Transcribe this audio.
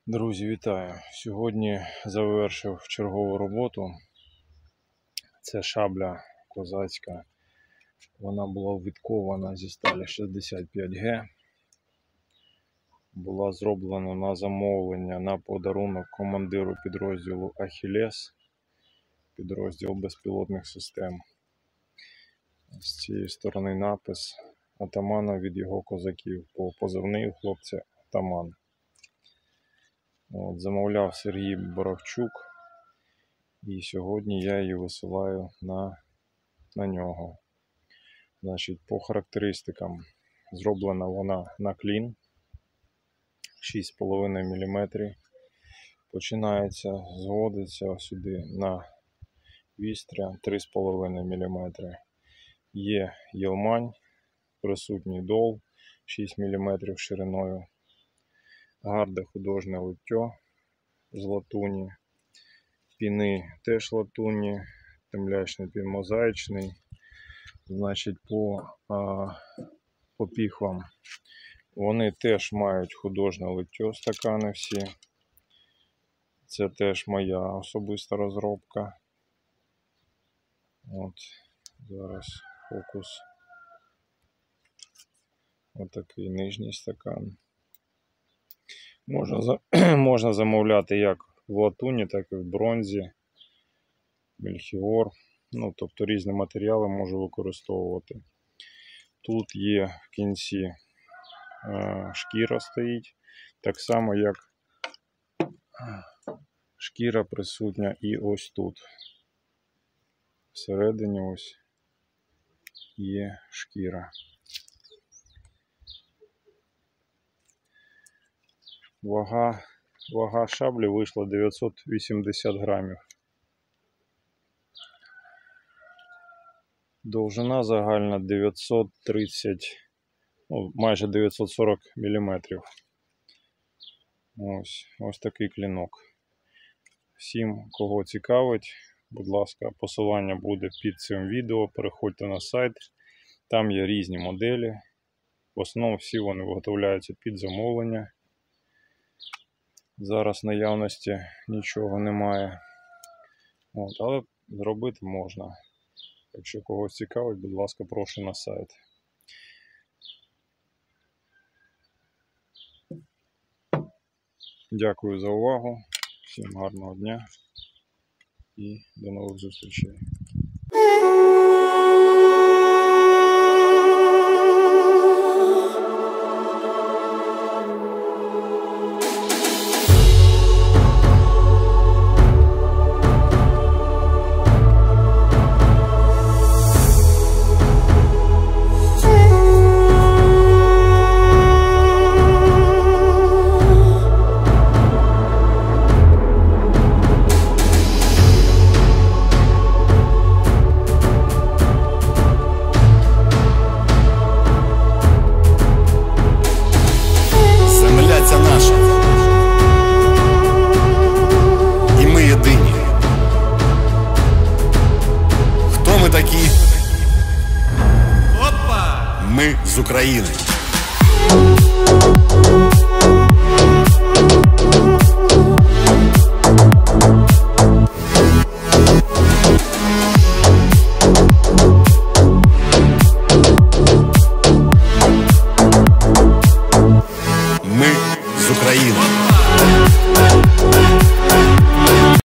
Друзі, вітаю! Сьогодні завершив чергову роботу. Це шабля козацька. Вона була відкована зі сталі 65Г. Була зроблена на замовлення на подарунок командиру підрозділу Ахілес, підрозділ безпілотних систем. З цієї сторони напис атамана від його козаків, по позивний у хлопця атаман. Замовляв Сергій Боровчук, і сьогодні я її висилаю на нього. Значить, по характеристикам зроблена вона на клін 6,5 мм. Починається, зводиться сюди на вістря 3,5 мм. Є єлмань, присутній дол 6 мм шириною. Гарде художнє лиття з латуні, піни теж латунні, темлячний пін мозаїчний. Значить, по піхвам вони теж мають художнє лиття, стакани всі. Це теж моя особиста розробка. От, зараз фокус. Отакий нижній стакан. Можна замовляти як в латуні, так і в бронзі, мельхіор. Тобто різні матеріали можу використовувати. Тут є в кінці шкіра стоїть, так само як шкіра присутня і ось тут. Всередині ось є шкіра. Вага шаблі вийшла 980 грамів. Довжина загальна 930, майже 940 мм. Ось такий клинок. Всім, кого цікавить, будь ласка, посилання буде під цим відео. Переходьте на сайт, там є різні моделі. В основному всі вони виготовляються під замовлення. Зараз наявності нічого немає. Але зробити можна. Якщо когось цікавить, будь ласка, прошу на сайт. Дякую за увагу. Всім гарного дня і до нових зустрічей. Ми з України. Ми з України.